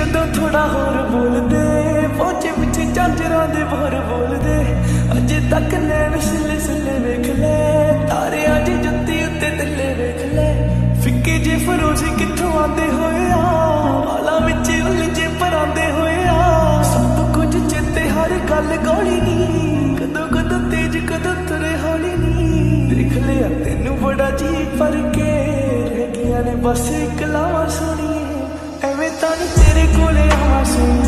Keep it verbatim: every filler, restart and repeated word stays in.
जदों थोड़ा होर बोलदे पहुंचे पिछे झांजरां दे बोर बोलदे अजे तक नैन सिले सिले वेख ले तारे अज जुत्ती उत्ते तले वेख ले फिक्के जे फरोजी कित्थों आंदे होए आ वाला विच उलझे परांदे होए आ सब कुछ चेते हर गल गौली नी कदों कदों तेज कदों तुरे हौली नी देख लिया तेनू बड़ा जी पर के रह गया ने बस इक लावां सोनिए एवें तां नी तेरे कोले आवां सोनिए।